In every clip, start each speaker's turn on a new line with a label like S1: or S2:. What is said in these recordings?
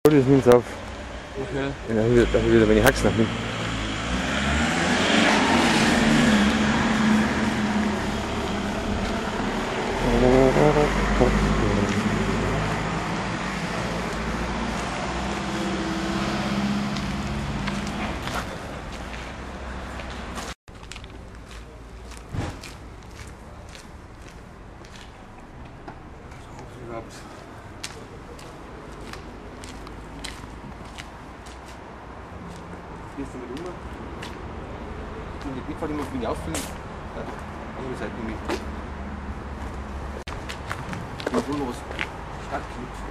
S1: Das nimmt es auf.
S2: Okay.
S1: Ja, da habe ich wieder wenig Haxen nach mir.
S2: Gehst du damit um? Und die Blickfahrt immer wenig auffüllen. Andere Seite mit. Ich will noch was Stadtknüpfen.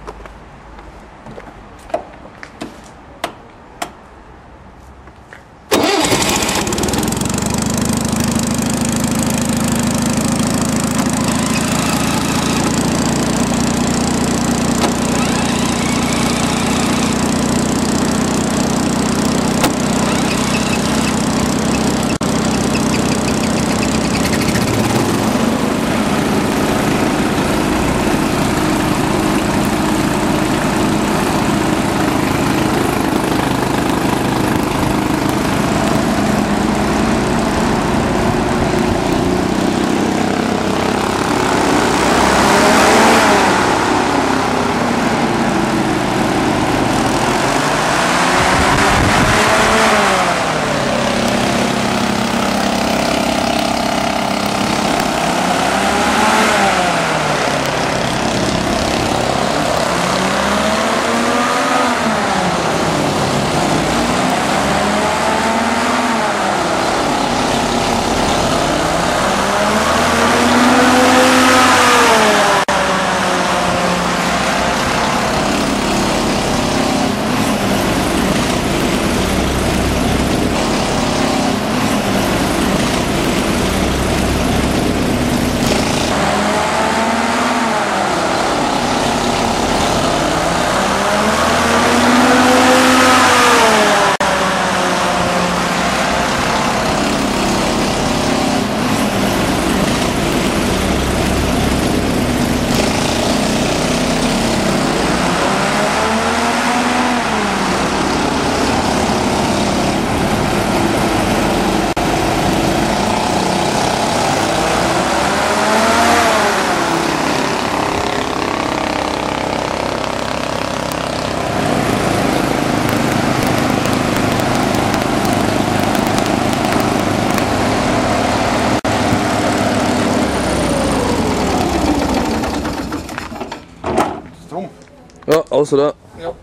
S1: Ja, außer da.
S2: Ja.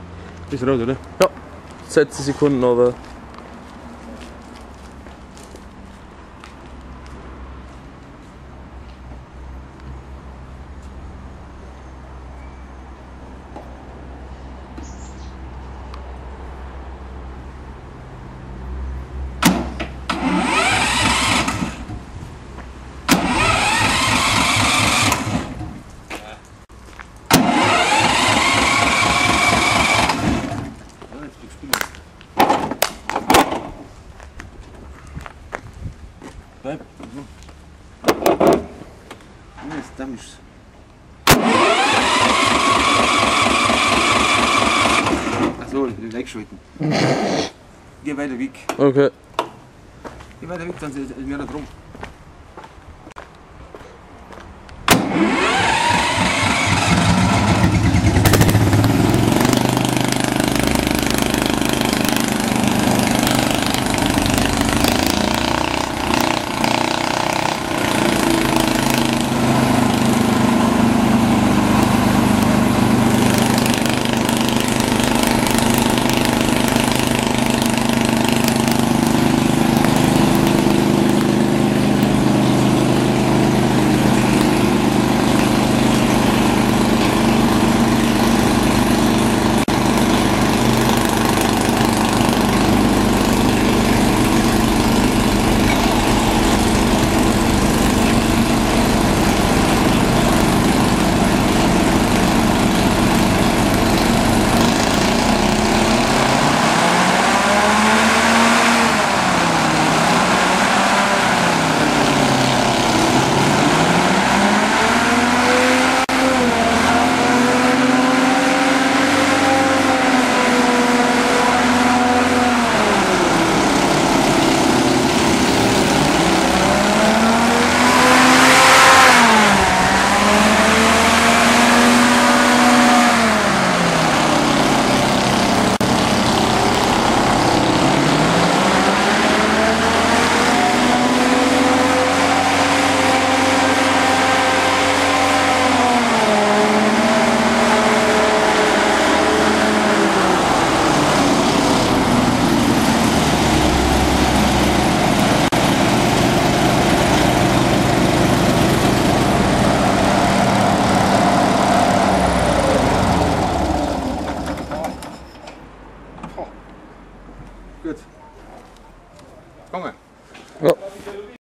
S1: Ist rot, oder? Ja. 60 Sekunden, aber.
S2: Bleib. Jetzt damals. Achso, wegschalten. Geh weiter weg.
S1: Okay.
S2: Geh weiter weg, dann ist mir da drum. Gut. Komm mal.
S1: Ja.